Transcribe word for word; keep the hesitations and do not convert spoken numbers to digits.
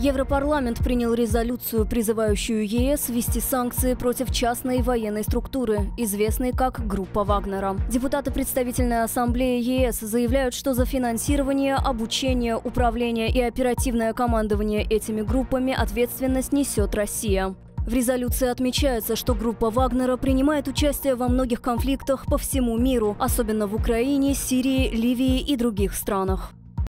Европарламент принял резолюцию, призывающую ЕС ввести санкции против частной военной структуры, известной как Группа Вагнера. Депутаты Представительной ассамблеи ЕС заявляют, что за финансирование, обучение, управление и оперативное командование этими группами ответственность несет Россия. В резолюции отмечается, что группа Вагнера принимает участие во многих конфликтах по всему миру, особенно в Украине, Сирии, Ливии и других странах.